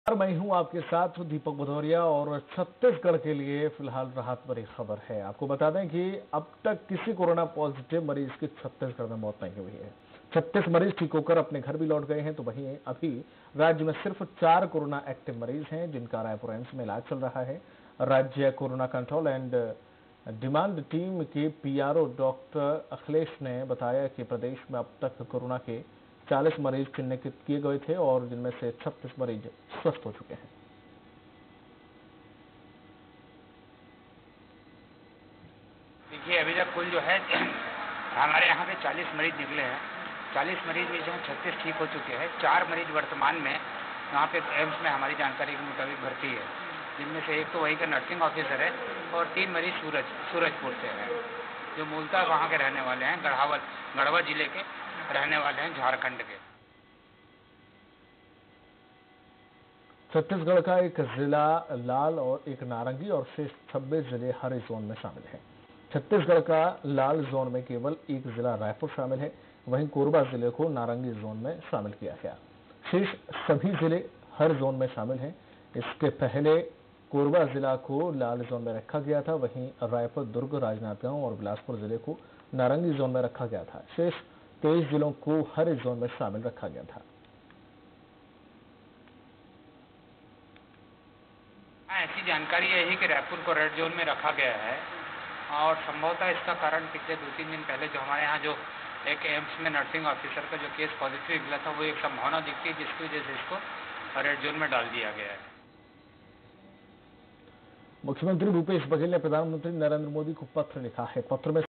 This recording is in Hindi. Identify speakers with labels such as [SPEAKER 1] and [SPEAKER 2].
[SPEAKER 1] मैं हूं आपके साथ दीपक भदौरिया और छत्तीसगढ़ के लिए फिलहाल राहत भरी खबर है। आपको बता दें कि अब तक किसी कोरोना पॉजिटिव मरीज की छत्तीसगढ़ में मौत नहीं हुई है। 36 मरीज ठीक होकर अपने घर भी लौट गए हैं। तो वहीं अभी राज्य में सिर्फ 4 कोरोना एक्टिव मरीज हैं जिनका रायपुर एम्स में इलाज चल रहा है। राज्य corona control and demand team के पीआरओ डॉक्टर अखिलेश ने बताया कि प्रदेश में अब तक कोरोना के 40 मरीज चिन्हित किए गए थे और जिनमें से 36 मरीज स्वस्थ हो चुके हैं।
[SPEAKER 2] देखिए, अभी तक कुल जो है हमारे यहाँ पे 40 मरीज निकले हैं। 40 मरीज में जो है 36 ठीक हो चुके हैं। 4 मरीज वर्तमान में यहाँ पे एम्स में हमारी जानकारी के मुताबिक भर्ती है, जिनमें से एक तो वही का नर्सिंग ऑफिसर है और 3 मरीज सूरजपुर से हैं, जो मूलतः वहाँ के रहने वाले हैं, गढ़वा जिले के रहने वाले हैं, झारखंड के।
[SPEAKER 1] छत्तीसगढ़ का एक जिला लाल और एक नारंगी और शेष 26 जिले हरे जोन में शामिल हैं। छत्तीसगढ़ का लाल जोन में केवल एक जिला रायपुर शामिल है। वहीं कोरबा जिले को नारंगी जोन में शामिल किया गया। शेष सभी जिले हर जोन में शामिल हैं। इसके पहले कोरबा जिला को लाल जोन में रखा गया था। वहीं रायपुर, दुर्ग, राजनांदगांव और बिलासपुर जिले को नारंगी जोन में रखा गया था। शेष 23 जिलों को हरे जोन में शामिल रखा गया था।
[SPEAKER 2] ऐसी जानकारी यही कि रायपुर को रेड जोन में रखा गया है और संभवतः इसका कारण पिछले 2-3 दिन पहले जो हमारे यहाँ जो एक एम्स में नर्सिंग ऑफिसर का जो केस पॉजिटिव निकला था, वो एक संभावना दिखती है जिसकी वजह से इसको रेड जोन में डाल दिया गया है।
[SPEAKER 1] मुख्यमंत्री भूपेश बघेल ने प्रधानमंत्री नरेंद्र मोदी को पत्र लिखा है। पत्र में